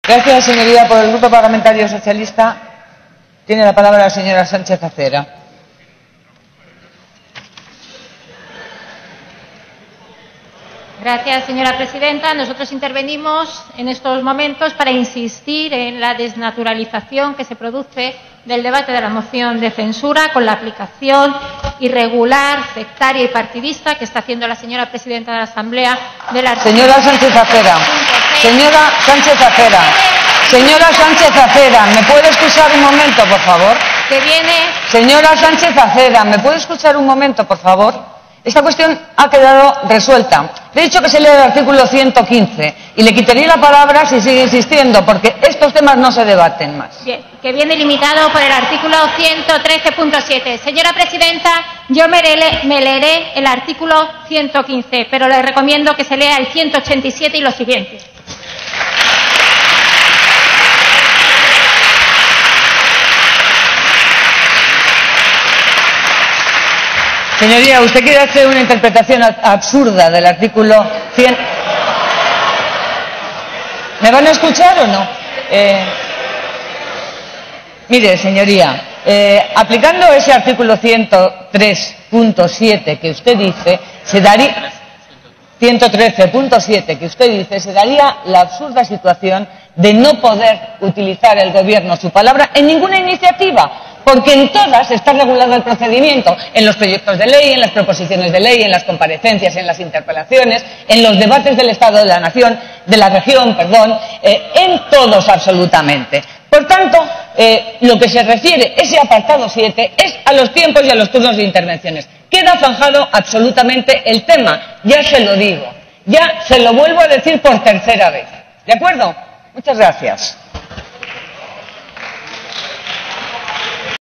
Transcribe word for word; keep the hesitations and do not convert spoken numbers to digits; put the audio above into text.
Gracias, señoría. Por el Grupo Parlamentario Socialista tiene la palabra la señora Sánchez Acera. Gracias, señora presidenta. Nosotros intervenimos en estos momentos para insistir en la desnaturalización que se produce del debate de la moción de censura con la aplicación irregular, sectaria y partidista que está haciendo la señora presidenta de la Asamblea del artículo. Señora Sánchez Acera. Señora Sánchez Acera. Señora Sánchez Acera, ¿me puede escuchar un momento, por favor? Que viene. Señora Sánchez Acera, ¿me puede escuchar un momento, por favor? Esta cuestión ha quedado resuelta. Le he dicho que se lea el artículo ciento quince y le quitaría la palabra si sigue insistiendo, porque estos temas no se debaten más. Bien, que viene limitado por el artículo ciento trece punto siete. Señora presidenta, yo me, le, me leeré el artículo ciento quince, pero le recomiendo que se lea el ciento ochenta y siete y los siguientes. Señoría, usted quiere hacer una interpretación absurda del artículo cien. ¿Me van a escuchar o no? Eh, mire, señoría, eh, aplicando ese artículo ciento tres punto siete que usted dice, se daría ciento trece punto siete que usted dice, se daría la absurda situación de no poder utilizar el Gobierno su palabra en ninguna iniciativa, porque en todas está regulado el procedimiento, en los proyectos de ley, en las proposiciones de ley, en las comparecencias, en las interpelaciones, en los debates del Estado de la Nación, de la región, perdón, eh, en todos absolutamente. Por tanto, eh, lo que se refiere, ese apartado siete, es a los tiempos y a los turnos de intervenciones. Queda zanjado absolutamente el tema, ya se lo digo, ya se lo vuelvo a decir por tercera vez. ¿De acuerdo? Muchas gracias.